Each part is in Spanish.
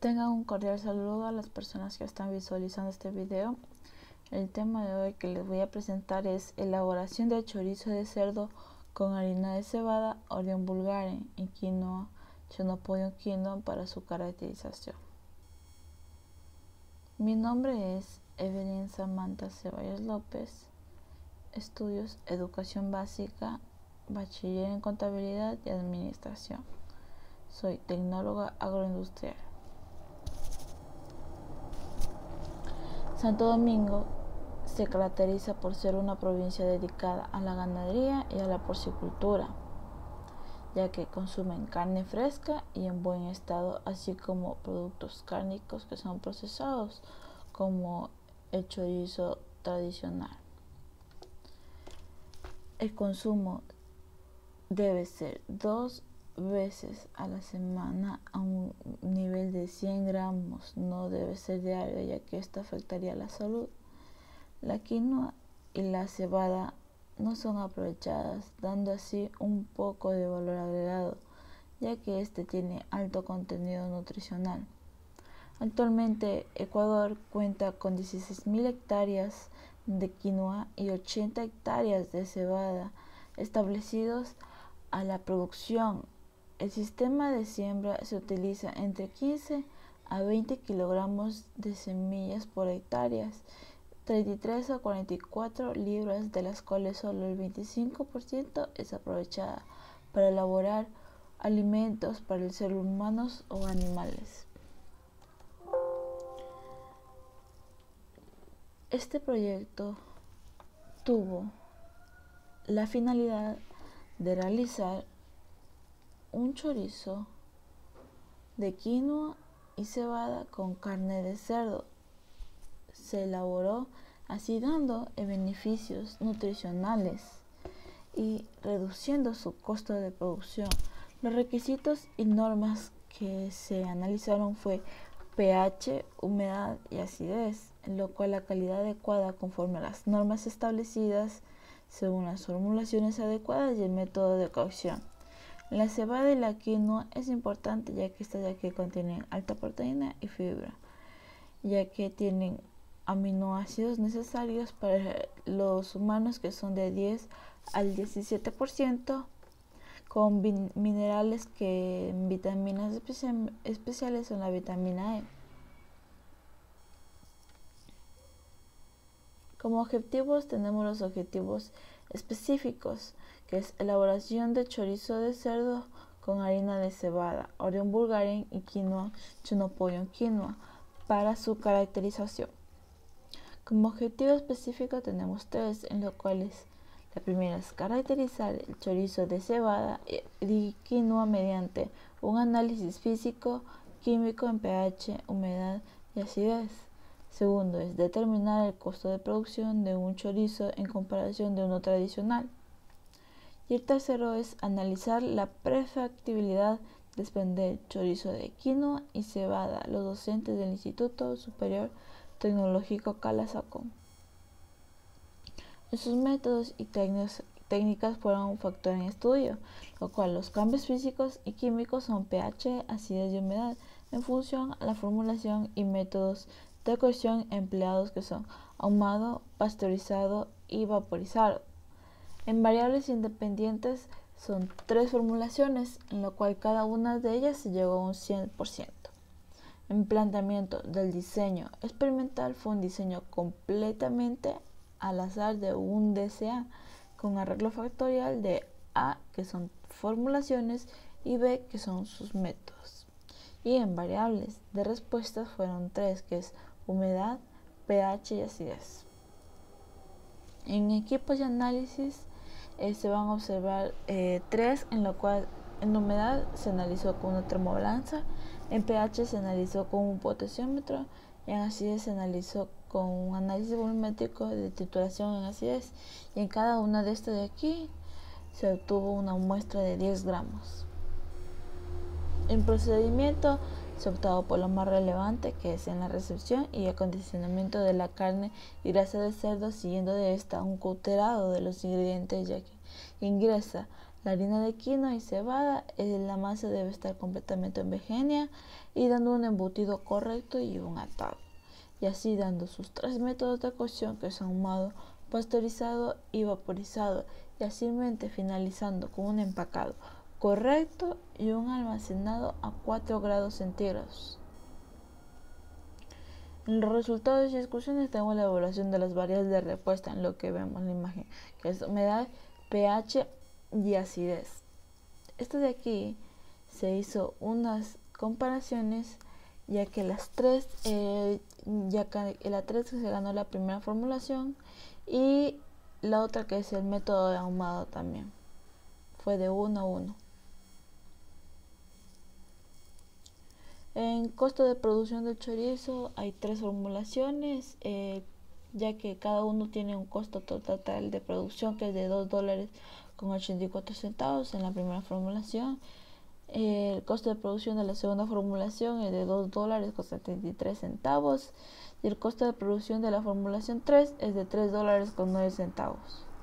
Tengan un cordial saludo a las personas que están visualizando este video. El tema de hoy que les voy a presentar es elaboración de chorizo de cerdo con harina de cebada, Orion vulgare y quinoa, Chenopodium quinoa para su caracterización. Mi nombre es Evelyn Samantha Ceballos López, estudios Educación Básica, Bachiller en Contabilidad y Administración. Soy tecnóloga agroindustrial. Santo Domingo se caracteriza por ser una provincia dedicada a la ganadería y a la porcicultura, ya que consumen carne fresca y en buen estado, así como productos cárnicos que son procesados, como el chorizo tradicional. El consumo debe ser 2 veces a la semana a un nivel de 100 gramos, no debe ser diario, ya que esto afectaría la salud. La quinoa y la cebada no son aprovechadas, dando así un poco de valor agregado, ya que este tiene alto contenido nutricional. Actualmente Ecuador cuenta con 16.000 hectáreas de quinoa y 80 hectáreas de cebada establecidos a la producción. El sistema de siembra se utiliza entre 15 a 20 kilogramos de semillas por hectáreas, 33 a 44 libras, de las cuales solo el 25% es aprovechada para elaborar alimentos para el ser humanos o animales. Este proyecto tuvo la finalidad de realizar un chorizo de quinoa y cebada con carne de cerdo. Se elaboró así dando beneficios nutricionales y reduciendo su costo de producción. Los requisitos y normas que se analizaron fue pH, humedad y acidez, en lo cual la calidad adecuada conforme a las normas establecidas según las formulaciones adecuadas y el método de cocción. La cebada y la quinoa es importante ya que contienen alta proteína y fibra, ya que tienen aminoácidos necesarios para los humanos, que son de 10 al 17%, con minerales que vitaminas especiales son la vitamina E. Como objetivos tenemos los objetivos específicos, que es elaboración de chorizo de cerdo con harina de cebada, Orion vulgare y quinoa, Chenopodium quinoa para su caracterización. Como objetivo específico tenemos 3, en los cuales la primera es caracterizar el chorizo de cebada y quinoa mediante un análisis físico, químico en pH, humedad y acidez. Segundo es determinar el costo de producción de un chorizo en comparación de uno tradicional. Y el tercero es analizar la prefactibilidad de expender chorizo de quinoa y cebada, los docentes del Instituto Superior Tecnológico Calasanco. Sus métodos y técnicas fueron un factor en estudio, lo cual los cambios físicos y químicos son pH, acidez y humedad, en función a la formulación y métodos de cocción empleados, que son ahumado, pasteurizado y vaporizado. En variables independientes son 3 formulaciones, en lo cual cada una de ellas se llegó a un 100%. El planteamiento del diseño experimental fue un diseño completamente al azar de un DCA, con arreglo factorial de A, que son formulaciones, y B, que son sus métodos. Y en variables de respuestas fueron 3, que es humedad, pH y acidez. En equipos de análisis se van a observar 3, en lo cual en humedad se analizó con una termobalanza, en pH se analizó con un potenciómetro, en acidez se analizó con un análisis volumétrico de trituración en acidez, y en cada una de estas de aquí se obtuvo una muestra de 10 gramos. El procedimiento se optó por lo más relevante, que es en la recepción y acondicionamiento de la carne y grasa de cerdo, siguiendo de esta un cauterado de los ingredientes, ya que ingresa La harina de quinoa y cebada, la masa debe estar completamente homogénea y dando un embutido correcto y un atado. Y así dando sus 3 métodos de cocción, que son ahumado, pasteurizado y vaporizado, y así finalizando con un empacado correcto y un almacenado a 4 grados centígrados. En los resultados y exclusiones tenemos la evaluación de las variables de respuesta en lo que vemos en la imagen, que es humedad, pH y acidez. Esto de aquí se hizo unas comparaciones, ya que la 3 se ganó la primera formulación y la otra, que es el método de ahumado, también fue de 1 a 1. En costo de producción del chorizo hay 3 formulaciones, ya que cada uno tiene un costo total de producción que es de $2.84 en la primera formulación. El costo de producción de la segunda formulación es de $2.73 y el costo de producción de la formulación 3 es de $3.09.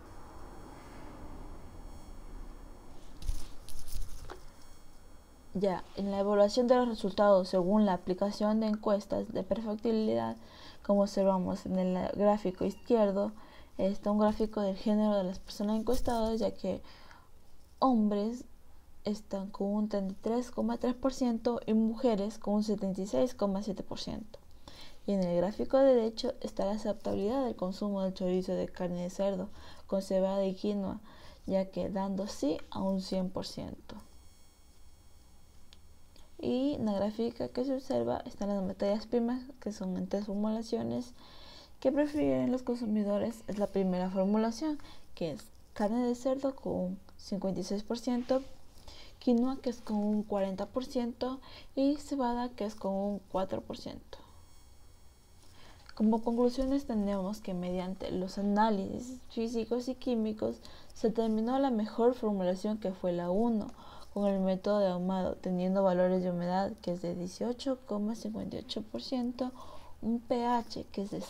Ya, en la evaluación de los resultados según la aplicación de encuestas de perfectibilidad, como observamos en el gráfico izquierdo, está un gráfico del género de las personas encuestadas, ya que hombres están con un 33,3% y mujeres con un 76,7%. Y en el gráfico derecho está la aceptabilidad del consumo del chorizo de carne de cerdo con cebada y quinoa, ya que dando sí a un 100%. Y en la gráfica que se observa están las materias primas, que son en 3 formulaciones que prefieren los consumidores. Es la primera formulación, que es carne de cerdo con un 56%, quinoa, que es con un 40%, y cebada, que es con un 4%. Como conclusiones tenemos que mediante los análisis físicos y químicos se determinó la mejor formulación, que fue la 1, con el método de ahumado, teniendo valores de humedad que es de 18,58%, un pH que es de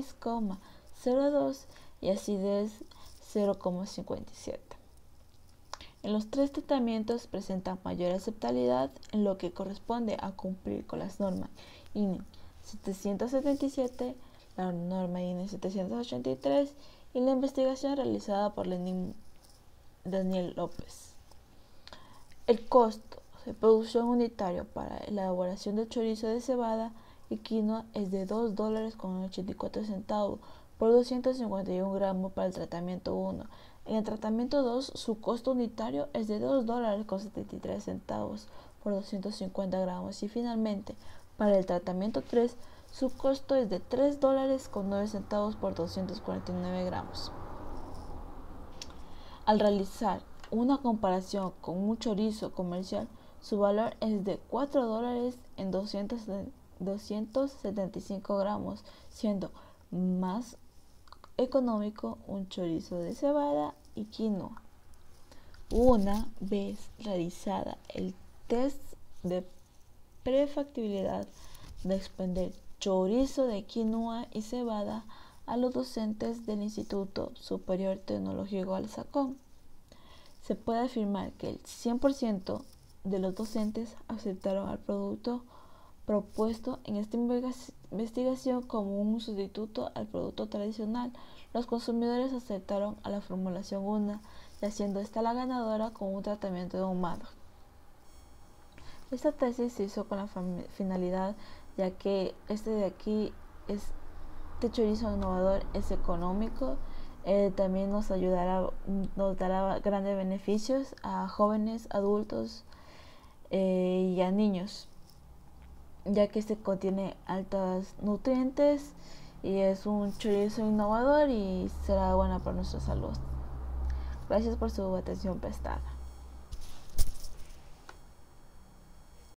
6,02 y acidez 0,57. En los 3 tratamientos presentan mayor aceptabilidad en lo que corresponde a cumplir con las normas INE 777, la norma INE 783 y la investigación realizada por Daniel López. El costo de producción unitario para la elaboración del chorizo de cebada y quinoa es de $2.84 por 251 gramos para el tratamiento 1. En el tratamiento 2, su costo unitario es de $2.73 por 250 gramos. Y finalmente, para el tratamiento 3, su costo es de $3.09 por 249 gramos. Al realizar una comparación con un chorizo comercial, su valor es de $4 en 275 gramos, siendo más económico un chorizo de cebada y quinoa. Una vez realizada el test de prefactibilidad de expender chorizo de quinoa y cebada a los docentes del Instituto Superior Tecnológico Alzacón, se puede afirmar que el 100% de los docentes aceptaron al producto propuesto en esta investigación como un sustituto al producto tradicional. Los consumidores aceptaron a la formulación 1, y haciendo esta la ganadora con un tratamiento de ahumado. Esta tesis se hizo con la finalidad, ya que este chorizo innovador es económico. También nos dará grandes beneficios a jóvenes, adultos y a niños, ya que este contiene altos nutrientes y es un chorizo innovador y será bueno para nuestra salud. Gracias por su atención prestada.